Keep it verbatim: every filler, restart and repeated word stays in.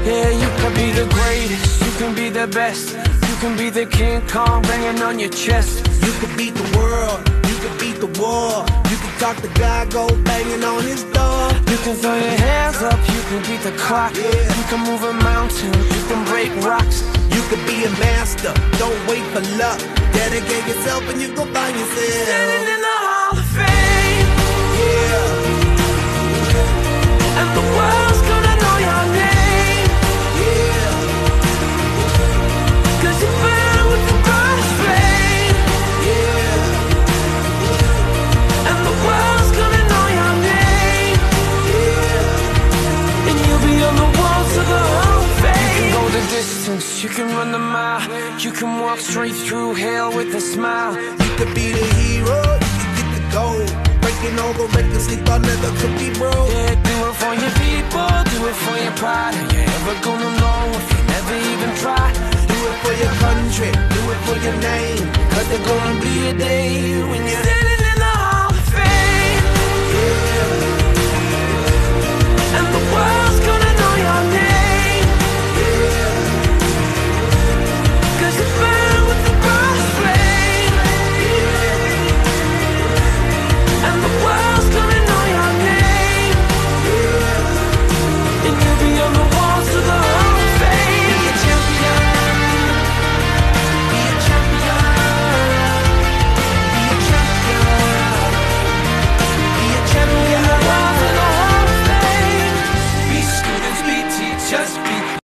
Yeah, you can be the greatest, you can be the best. You can be the King Kong banging on your chest. You can beat the world, you can beat the war. You can talk to God, go banging on his door. You can throw your hands up, you can beat the clock. Yeah. You can move a mountain, you can break rocks. You can be a master, don't wait for luck. Dedicate yourself and you go find yourself. Standing in the Hall of Fame. Yeah. And the world's gonna know your name. Yeah. Cause you burn with the brightest flame. Yeah. And the world's gonna know your name. Yeah. And you'll be on the walls of the Hall of Fame. You can go the distance, you can run the mile. You can walk straight through hell with a smile. You could be the hero, you can get the gold. Breaking all the records they thought never could be broke. Yeah, do it for your people, do it for your pride. Are you ever gonna know if you never even try? Do it for your country, do it for your name. Cause there's gonna be a day when you're standing